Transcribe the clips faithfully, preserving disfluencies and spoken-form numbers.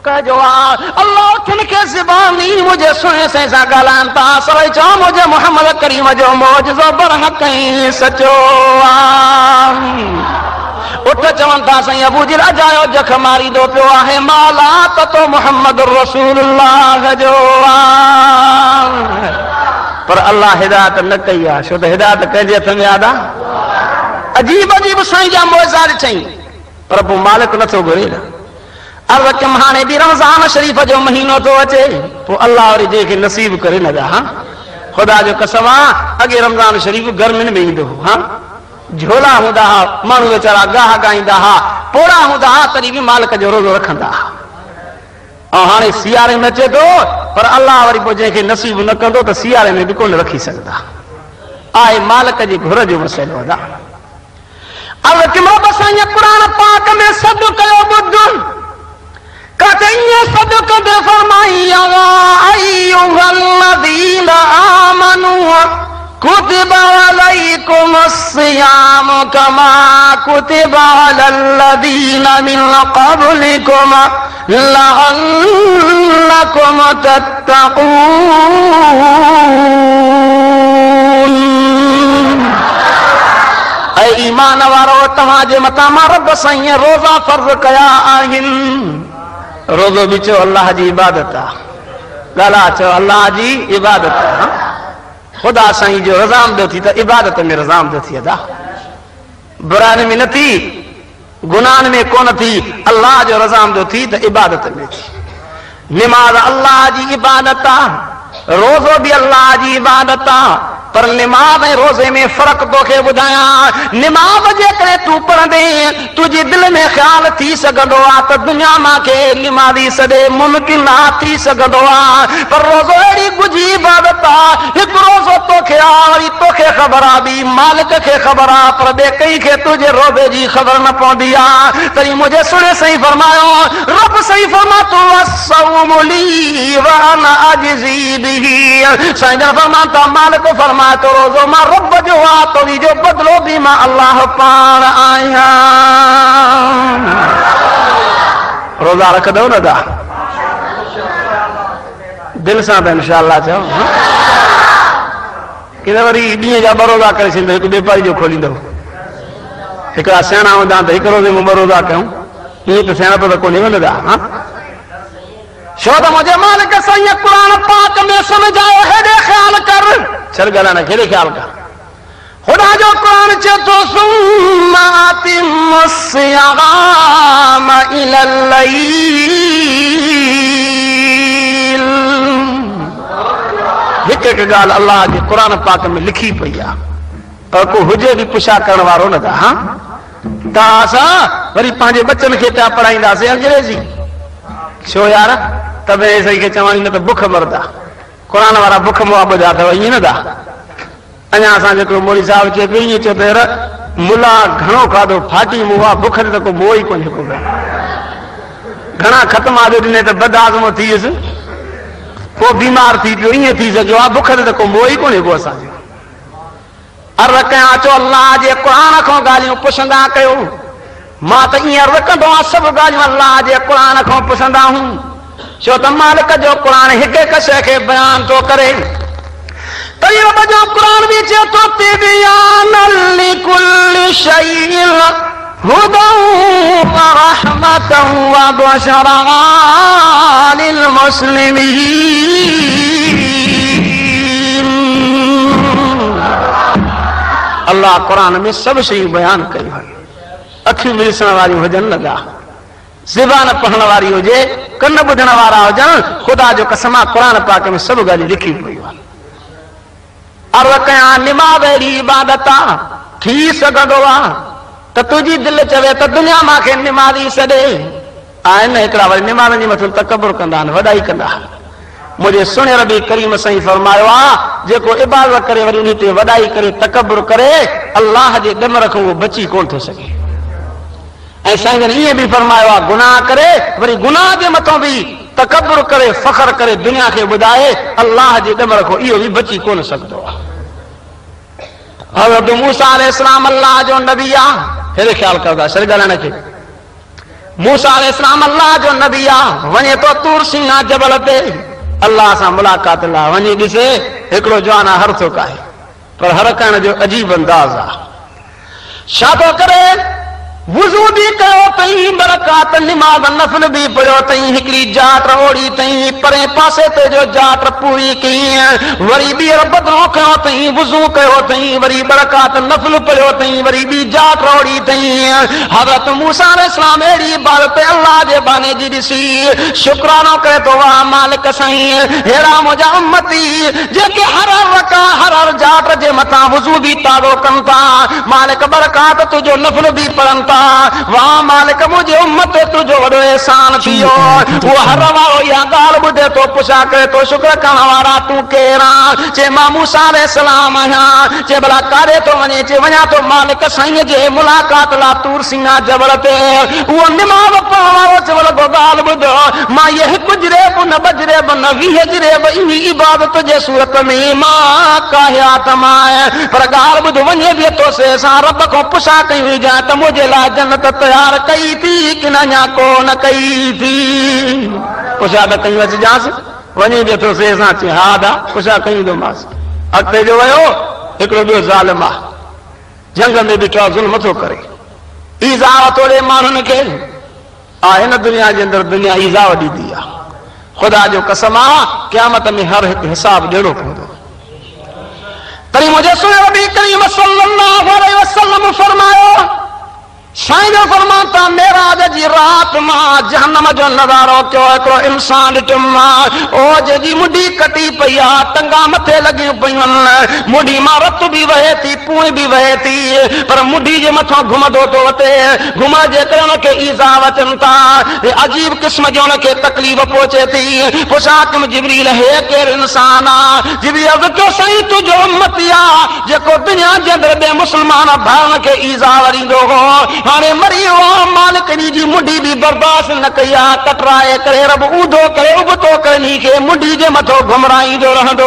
कजो अल्लाह तिनके ज़बानी मुझे सुने से सा गालान ता सभई चो मुझे मोहम्मद करीम जो मौजज़ो बरहक ऐं सचो उठ चवन था सही अबू जी अजायो जख मारी दो पियो आहे माला त तो मोहम्मद रसूलुल्लाह जो पर अल्लाह हिदायत न कई आहे छो त हिदायत कंहिंजे हथ में आदा अजीब अजीब साईं जा मौज़ा ॾिठई पर पोइ मालिक नथो घुरे न अर्ज़ कयमि हाणे बि रमज़ान शरीफ़ जो महीनो थो अचे पोइ अल्लाह वरी जंहिंखे नसीब करे न ॾा हा ख़ुदा जो कसम आहे अॻे रमज़ान शरीफ़ गर्मियुनि में ईंदो हो हा झोला हूंदा हुआ माण्हू वीचारा गाह गाईंदा हुआ पोड़ा हूंदा हुआ तॾहिं बि मालिक जो रोज़ो रखंदा हुआ ऐं हाणे सियारे में अचे थो पर अल्लाह वरी पोइ जंहिंखे नसीब न कंदो त सियारे में बि कोन रखी सघंदा आहे मालिक जी घुर जो मसइलो अदा अर्ज़ कयमि रब साईं क़ुरान पाक में सॾु कयो ॿुध कतईं सॾु कंदे फरमाई या अय्युहल्लज़ीना आमनू कुतिबा अलैकुमुस्सियाम कमा कुतिबा अलल्लज़ीना मिन क़ब्लिकुम लअल्लकुम तत्तक़ून ऐ ईमान वारो तव्हांजे मथां मां रब साईं रोज़ा फर्ज़ कया आहिनि रोज़ो बि चओ अल्लाह जी इबादत आहे ॻाल्हि चओ अल्लाह जी इबादत आहे खुदा साईं जो रज़ाम दो थी तो इबादत में रज़ाम दो थी अदा बुरान में न थी गुनान में कौन थी अल्लाह जो रज़ाम दो थी तो इबादत में थी निमाज अल्लाह जी इबादत आ रोज़ो भी अल्लाह जी इबादत आ पर निमाज ऐं रोज़े में फ़र्क तोखे ॿुधायां निमाज जेकॾहिं तूं पढ़ंदे तुंहिंजी दिलि में ख़्यालु थी सघंदो आहे त दुनिया मांखे निमाज़ी सॾे मुमकिन न थी सघंदो आहे पर रोज़ो अहिड़ी गुझी इबादत आहे हिकु रोज़ो तोखे आहे वरी तोखे ख़बर आहे ॿी मालिक खे ख़बर आहे पर ॿिए कंहिंखे तुंहिंजे रोज़े जी ख़बर न पवंदी आहे तॾहिं मुंहिंजे सुणे सही फरमायो रब सही फरमातो अस्सौमु ली व अना अजज़ी बिही साईं जन फरमाता मालिक फरमा तो रोज़ो मां रब जो आहे तो जो बदलो भी मां अल्लाह पाण आहियां रोज़ा रखंदव न दा दिलि सां त इंशाअल्लाह चओ कि वरी ॾींहं जा ॿ रोज़ा करे छॾींदव हिकु व्यापारी जो खोलींदव हिकिड़ा सियाणा हूंदा त हिकु रोज़े में ॿ रोज़ा कयूं ईअं त सियाणप त कोन्हे न दा हा छो त मुंहिंजे मालिक साईं क़ुरान पाक में सम्झायो हेॾे ख़्याल कर चल ॻाल्हाइण केॾे ख़्याल कर ख़ुदा जो क़ुरान चए थो सुम्मा अतिम्मुस्सियाम इलल लैल हिकु हिकु ॻाल्हि अल्लाह जे क़ुरान पाक में लिखी पई आहे पर को हुजे बि पुछा करण वारो न था हा त असां वरी पंहिंजे बचनि खे पिया पढ़ाईंदासीं अंग्रेज़ी छो यार तबे सही खे चवणी न त बुख मरदा क़ुरान वारा बुख मुआ ॿुधा अथव ईअं न था अञा असां जेको मोड़ी साहिब चए पियो ईअं चयो त मुला घणो खाधो फाटी मुआ बुख ते त को मोह ई कोन्हे को घणा ख़तम आदो ॾिने त बदआज़मो थी वियुसि पोइ बीमार थी पियो ईअं थी सघियो आहे बुख ते त को मोह ई कोन्हे को असांजो अर्ज़ कयां चओ अल्लाह जे क़ुरान खां ॻाल्हियूं पुछंदा कयो मां त ईअं अर्ज़ कंदो आहियां सभु ॻाल्हियूं अल्लाह जे क़ुरान खां पुछंदा आहियूं छो त मालिक जो क़ुरान हिकु हिकु शइ खे बयान थो करे तॾहिं रब जो क़ुरान बि चए थो तिबयानल लिकुल्लि शैइन हुदन व रहमतन व बुशरा लिल मुस्लिमीन अल्लाह क़ुरान में सभु शयूं बयान कयूं आहिनि अखियूं ॾिसण वारियूं हुजनि लॻा ज़बान पढ़ण वारी हुजे कन ॿुधण वारा हुजनि ख़ुदा जो कसम आहे क़ुरान पाक में सभु ॻाल्हियूं लिखी पयूं आहिनि अर्ज़ कयां निमाज़ अहिड़ी इबादत आहे थी सघंदो आहे त तुंहिंजी दिलि चवे त दुनिया मांखे निमाज़ी सॾे आहिनि हिकिड़ा वरी निमाज़ जे मथां तकबुर कंदा आहिनि वॾाई कंदा आहिनि मुझे सुने रबी करीम सही फरमायो आहे जेको इबादत करे वरी उन ते वॾाई करे तकबुर करे अल्लाह जे ॾम रखूं उहो बची कोन थो सघे ऐं साईं ईअं बि फरमायो आहे गुनाह करे वरी गुनाह जे मथां बि तकबुर करे फ़ख्र करे दुनिया खे ॿुधाए अल्लाह जे ॾम रखो इहो बि बची कोन सघंदो आहे हज़रत मूसा अलैहिस्सलाम अल्लाह जो नबी आहे हेॾे ख़्याल कंदा सर ॻाल्हाइण खे मूसा अलैहिस्सलाम अल्लाह जो नबी आ वने तो तूर सीना जबल ते अल्लाह सां मुलाकात ला वने ॾिसे हिकिड़ो जवाना हर थो काहे पर हर करण जो अजीब अंदाज़ आ। छा थो करे वुज़ू भी कयो तई बरकात निमाज़ नफ़ल भी पढ़ियो तई हिकिड़ी जाट ओड़ी तई परे पासे ते जो जाट पूरी कई वरी भी बदलो कयो तई वुज़ू कयो तई वरी बरकात नफ़ल पढ़ियो तई वरी भी जाट ओड़ी तई। हज़रत मूसा अलैहिस्सलाम एड़ी इबादत अल्लाह जे बाने जी ॾिसी शुक्रानो करे तो वाह मालिक साईं हेड़ा मुंहिंजा उम्मती जेके हर रका हर हर जाट जे मथां वुज़ू भी ताज़ो कनि था मालिक बरकात तुंहिंजो नफ़ल भी पढ़नि था वाह मालिक मुझे उम्मत तुझो वॾो एहसान थियो वो हर वारो या ॻाल्हि ॿुधे तो पुछा करे तो शुक्र करण वारा तूं केरु आहीं चे मां मूसा अलैहिस्सलाम आहियां चे भला काॾे तो वञे चे वञा तो मालिक साईं जे मुलाकात ला तूर सीना जबल ते उहो निमाज़ पढ़ण वारो चवल को ॻाल्हि ॿुधो मां ये हिकु जरेब न ॿ जरेब न वीह जरेब इन इबादत जे सूरत में मां काहिया तमाए पर ॻाल्हि ॿुध वञे बि तो से सां रब खां पुछा कई हुई जा त मुंहिंजे लाइ जन्नत तैयार कई थी कि न अञा को न कई थी पुछा त कयूं अचिजांसि वञे बि थो से सां चई हा दा पुछा कयूं थो मांसि अॻिते जो वियो हिकिड़ो ॿियो ज़ालिम आहे जंग में ॾिठो ज़ुल्म थो करे ईज़ा तोड़े माण्हुनि खे आ हिन दुनिया जे अंदरि दुनिया ईज़ा ॾींदी आहे ख़ुदा जो कसम आहे क़यामत में हर हिकु हिसाब ॾियणो पवंदो। तरी मुंहिंजे सुहिणे नबी करीम सल्लल्लाहु अलैहि वसल्लम फरमायो साईं जो फरमान था मेराज जी रात मां जहन्नम जो नज़ारो कयो हिकिड़ो इंसान ॾिठुमि मां ओ जंहिंजी मुंडी कटी पई आहे टंगा मथे लॻियूं पयूं आहिनि मुंडी मां रत बि वहे थी पूण बि वहे थी पर मुंडी जे मथां घुमंदो थो वठे घुमण जे करे हुनखे ईज़ा अचनि था अजीब क़िस्म जो हुनखे तकलीफ़ पहुचे थी पुछा तुम जिबरील हे केरु इंसान आहे जिबरील अर्ज़ु कयो साईं तुंहिंजो उम्मती आहे जेको दुनिया जे अंदरि ॿिए मुस्लमान भाउनि खे ईज़ा वरींदो हो हाणे मरी वियो मालिक जी मुंडी भी बर्दाश्त न कई आहे कटराए करे रब ऊधो करे उबतो करे नी खे मुंडी जे मथो घुमराईंदो रहंदो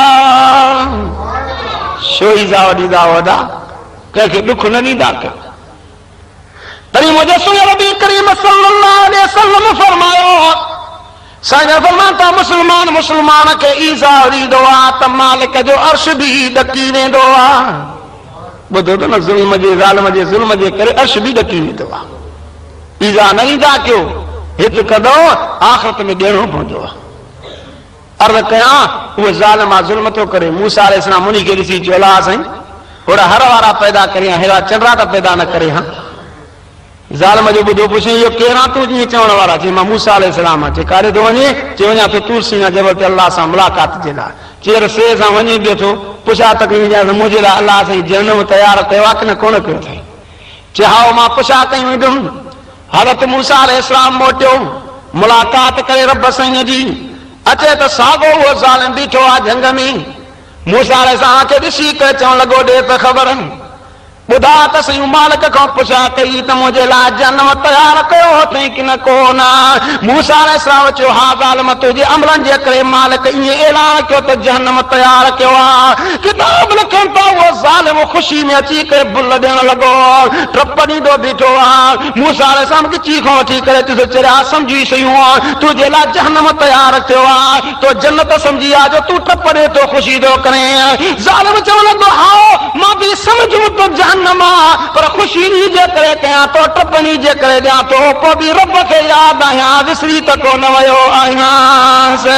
छो ईज़ा ॾींदा वॾा कंहिंखे दुख न ॾींदा कयो। तरी मुंहिंजे सुहिणे नबी करीम सल्लल्लाहु अलैहि वसल्लम फरमायो साईं फरमान था मुस्लमान मुस्लमान खे ईज़ा ॾींदो आहे त मालिक जो अर्श भी ॾकी वेंदो आहे ॿुधो त न ज़ुल्म जे ज़ालिम जे ज़ुल्म जे करे अर्श बि ॾकी वेंदो आहे ईज़ा न ॾींदा कयो हिते कदो आख़िरत में ॾियणो पवंदो आहे। अर्ज़ कयां उहो ज़ालिम आहे ज़ुल्म थो करे मूसा अलैहिस्सलाम उन खे ॾिसी चयो अलाह साईं ओड़ा हर वारा पैदा करियां अहिड़ा चंडा त पैदा न करे हा ज़ालिम जो ॿुधो पुछे इहो केरु आहे तूं जीअं चवण वारा चई मां मूसा अलैहिस्सलाम आहे चए काॾे थो वञे चए वञा थो तूर सीना जबल ते अलाह सां मुलाक़ात जे लाइ चेर से सां वञी पियो थो पुछा त कयूं मुंहिंजे लाइ अलाह साईं जनम तयारु कयो आहे कि न कोन कयो अथई चए हा मां पुछा कयूं ईंदुमि हज़रत मूसा अलैहिस्सलाम मोटियो मुलाक़ात करे रब साईं जी अचे त साॻो उहो ज़ालिम बीठो आहे जंग में मूसा अलैहिस्सलाम खे ॾिसी करे चवणु लॻो ॾे त ख़बर ॿुधा त सही मालिक खां पुछा कई त मुंहिंजे लाइ जनम तयारु कयो अथई कि न कोन मूसा अलैहिस्सलाम चयो हा ज़ालिम तुंहिंजे अमलनि जे करे मालिक ईअं ऐलान कयो त जनम तयारु कयो आहे किताब लिखनि था उहो ज़ालिम ख़ुशी में अची करे बुल ॾियणु लॻो टप ॾींदो बीठो आहे मूसा अलैहिस्सलाम खे चीखो वठी करे तुंहिंजो चरिया सम्झी शयूं तुंहिंजे लाइ जनम तयारु कयो आहे तो जन्नत सम्झी आहे जो तूं टप ॾे थो ख़ुशी थो करे ज़ालिम चवणु लॻो हा मां बि सम्झूं तो पर खुशी जे करे कयां तो टपनी जे करे ॾियां तो पोइ बि रब खे यादि आहियां विसरी त कोन वियो आहियां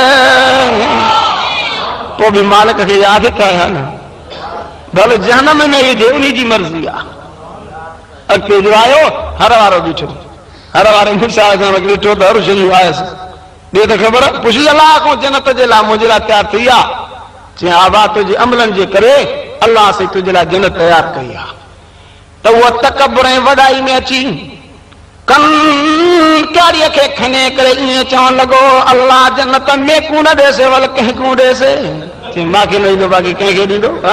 पोइ बि मालिक खे यादि त आहियां न भले जहनम में हुजे उन जी मर्ज़ी आहे। अॻिते जो आयो हर वारो बीठो हर वारे मूसा ॾिठो त हर शयूं आयसि ॿिए त ख़बर पुछी अलाह खां जन्नत जे लाइ मुंहिंजे लाइ तयारु थी आहे चई हा भाउ तुंहिंजे अमलनि जे करे अलाह साईं तुंहिंजे लाइ जन्नत तयारु कई आहे त उहो तकबर ऐं वॾाई में अची कन काड़ीअ खे खणे करे ईअं चवणु लॻो अलाह जन्नत में कूड़ ॾेसे वल कंहिं कूड़ ॾेसे चई मूंखे न ईंदो बाक़ी कंहिंखे ॾींदो हा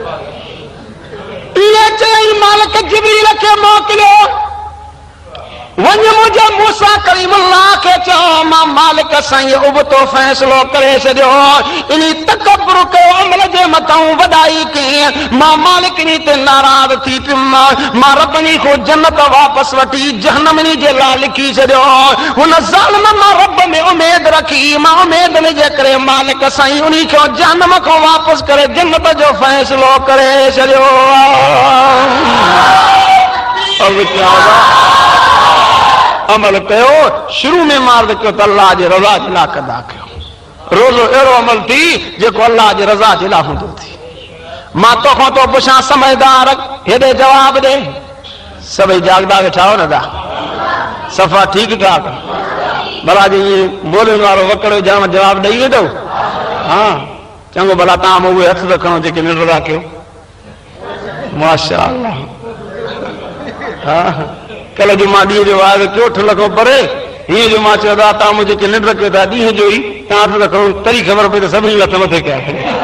ईअं चई मालिक जिबरील खे मोकिलियो वन मुझे मूसा करीमुल्लाह के चो मां मालिक साईं उबतो फैसलो करे छॾियो इनी तकब्बुर कयो अमल जे मथां वॾाई कई मां मालिक नी ते नाराज़ थी पियो मां रबनी को जन्नत वापस वठी जहन्नम जे लाइ लिखी छॾियो हुन ज़ालिम मां रब में उम्मीद रखी मां उम्मीद जे करे मालिक साईं उनी को जहन्नम को वापस करे जन्नत जो फैसलो करे छॾियो। अब क्या होगा अमल कयो शुरू में मार्द कयो त अल्लाह जे रज़ा जे लाइ कदा कयो रोज़ो अहिड़ो अमल थी जेको अल्लाह जे रज़ा जे लाइ हूंदो थी। मां तोखां तो पुछां समझदार हेॾे जवाब ॾे सभई जागदा वेठा हो न दा सफ़ा ठीकु ठाक भला जी बोलण वारो वकड़ो जाम जवाब ॾेई वेंदो हा चङो भला तव्हां उहे हथ रखणो जेके निंड था कयो माशा अल्लाह हा कल जो मां ॾींहं जो आयो चोठ लखो परे हीअं जो मां चयो तव्हां मुंहिंजे निंड कयो था ॾींहं जो ई तव्हां हथ रखो तरी ख़बर पई त सभिनी हथ मथे कया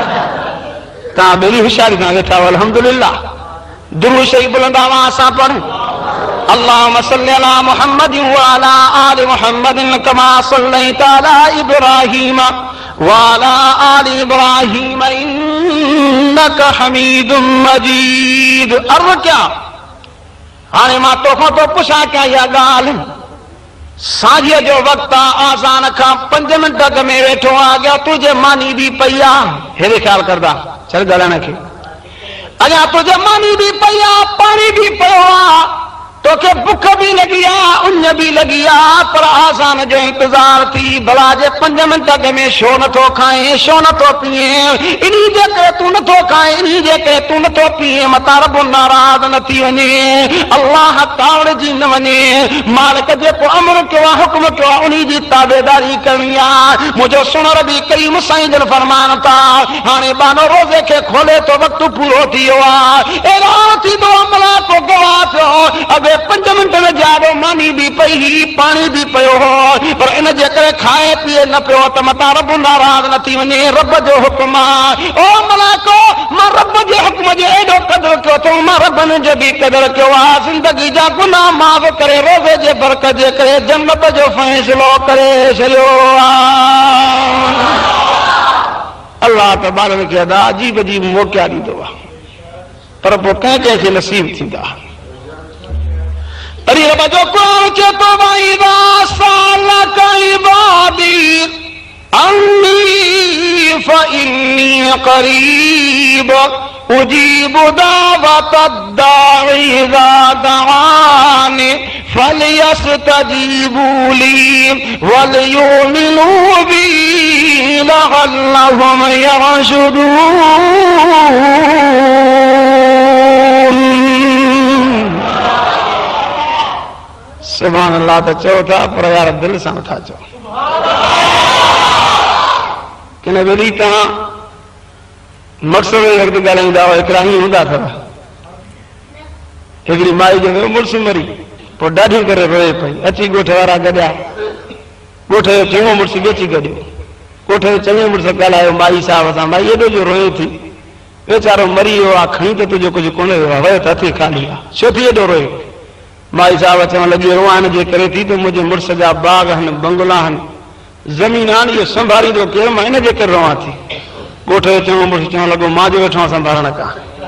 तव्हां ॿेड़ी होशियारी सां वेठा हुआ अल्हम्दुलिल्लाह। दुरूद शरीफ़ बुलंद आवाज़ सां पढ़ अल्लाहुम्मा सल्लि अला मुहम्मद व अला आलि मुहम्मद कमा सल्लैता अला इब्राहीम व अला आलि इब्राहीम इन्नका हमीदुम मजीद। अर्ज़ क्या हाणे मां तोखां तो पुछां क्या इहा ॻाल्हि साझीअ जो वक़्तु आहे आज़ान खां पंज मिंट अॻु में वेठो आहे अॻियां तुंहिंजे मानी बि पई आहे हेॾे ख़्यालु करदा छॾ ॻाल्हाइण खे अॻियां तुंहिंजे मानी बि पई आहे पाणी बि पियो आहे तोखे बुख भी लगी आ उन भी लगी आ पर आसान जो इंतजार थी भला जे पंज मिनट अॻ में छो नथो खाए छो नथो पिए इन्ही जे करे तू नथो खाए इन्ही जे करे तू नथो पिए मता रब नाराज़ न थी वञे अल्लाह तावड़ जी न वञे मालिक जेको अमर कयो आहे हुक्म कयो आहे उन्ही जी ताबेदारी करणी आहे मुंहिंजो सुणर बि करीम साईं जन फरमान था हाणे बानो रोज़े खे खोले तो वक़्तु पूरो थी वियो आहे अहिड़ो थींदो अमला को गवाह थियो अॻे पंज मिंट में जाड़ो मानी भी पई ही पानी भी पियो हो पर इन जे करे खाए पिए न पियो त मता रब नाराज़ न थी वञे रब जो हुक्म आहे ओ मलाको मां रब जे हुक्म जो एॾो क़दर कयो अथऊं मां रबनि जो बि क़दर कयो आहे ज़िंदगी जा गुनाह माफ़ करे रोज़े जे बरकत जे करे जन्नत जो फ़ैसिलो करे छॾियो आहे। अल्लाह त ॿारनि खे अदा अजीब अजीब मौक़ा ॾींदो आहे पर पोइ कंहिं कंहिंखे नसीब थींदा अरे रब जो कुरान चेतो वाइदा सालक इबादी अन्नी फइन्नी करीब उजीब दावत दाई इज़ा दआनी फलयस्तजीबू ली वलयुमिनू बी लअल्लहुम यरशुदून। सुभान अल्लाह तो चो था पर यार दिल से नथा चो किन वेली तव्हां मक़सद वक़्तु ॻाल्हाईंदा हुआ हिकिड़ा हीअं हूंदा अथव हिकिड़ी माई जो मुड़ुस मरी पोइ ॾाढी करे रोए पई अची ॻोठ वारा गॾिया ॻोठ जो चङो मुड़ुस बि अची गॾियो ॻोठ जो चङो मुड़ुस ॻाल्हायो माई साहिब सां माई एॾो जो रोए थी वेचारो मरी वियो आहे खणी त तुंहिंजो कुझु कोन वियो आहे वियो त हथी खाली आहे छो थी एॾो रोए माई साहब चवण लॻी रोआन जे करे थी त मुंहिंजे मुड़ुस जा बाग आहिनि बंगला आहिनि ज़मीन आहिनि इहो संभालींदो केरु मां इन जे करे रोआं थी ॻोठ जो चङो मुड़ुस चवण लॻो मां जो वेठो संभालण का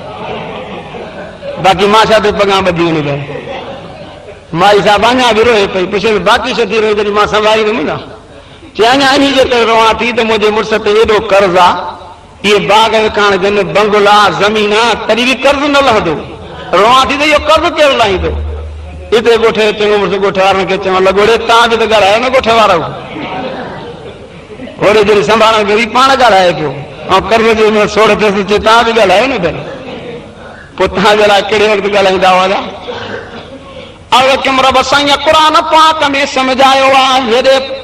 बाक़ी मां छा ते पगां ॿधी वञी करे माई साहब अञा बि रोए पई पुछे बाक़ी छो थी रोए जॾहिं मां संभालींदुमि न चई अञा इन जे करे रोआं थी त मुंहिंजे मुड़ुस ते एॾो कर्ज़ आहे इहे बाग विकाइण जन बंगला ज़मीन आहे तॾहिं बि कर्ज़ न लहंदो रोआं थी त इहो कर्ज़ केरु लाहींदो इते ॻोठ जो चङो मुड़ुस ॻोठ वारनि खे चवणु लॻो रे तव्हां बि त ॻाल्हायो न ॻोठ वारो होॾे जॾहिं संभालण खे पाण ॻाल्हाए पियो ऐं कर्ज़ जो सोड़ थियसि चए तव्हां बि ॻाल्हायो न भई पोइ तव्हां जे लाइ कहिड़े वक़्तु ॻाल्हाईंदा हुआ अॻ किम रब साईं क़ुरान पाक में सम्झायो आहे हेॾे